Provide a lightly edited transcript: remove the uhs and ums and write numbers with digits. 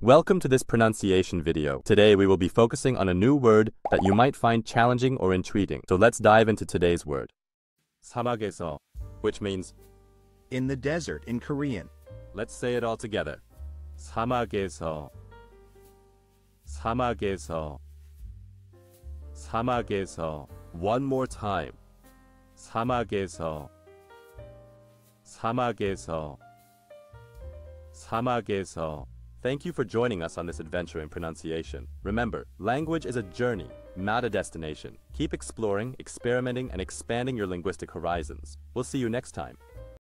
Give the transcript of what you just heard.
Welcome to this pronunciation video. Today we will be focusing on a new word that you might find challenging or intriguing. So let's dive into today's word. 사막에서, which means in the desert in Korean. Let's say it all together. 사막에서, 사막에서, 사막에서. One more time. 사막에서, 사막에서, 사막에서. Thank you for joining us on this adventure in pronunciation. Remember, language is a journey, not a destination. Keep exploring, experimenting, and expanding your linguistic horizons. We'll see you next time.